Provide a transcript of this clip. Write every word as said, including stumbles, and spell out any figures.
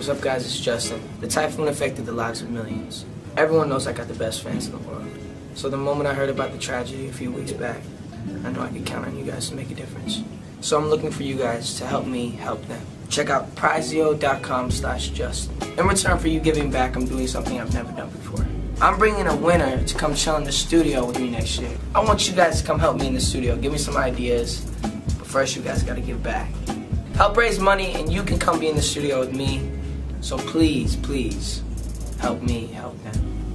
What's up, guys? It's Justin. The typhoon affected the lives of millions. Everyone knows I got the best fans in the world. So the moment I heard about the tragedy a few weeks back, I know I could count on you guys to make a difference. So I'm looking for you guys to help me help them. Check out prizeo dot com slash Justin. In return for you giving back, I'm doing something I've never done before. I'm bringing a winner to come chill in the studio with me next year. I want you guys to come help me in the studio. Give me some ideas. But first, you guys gotta give back. Help raise money, and you can come be in the studio with me. So please, please, help me help them.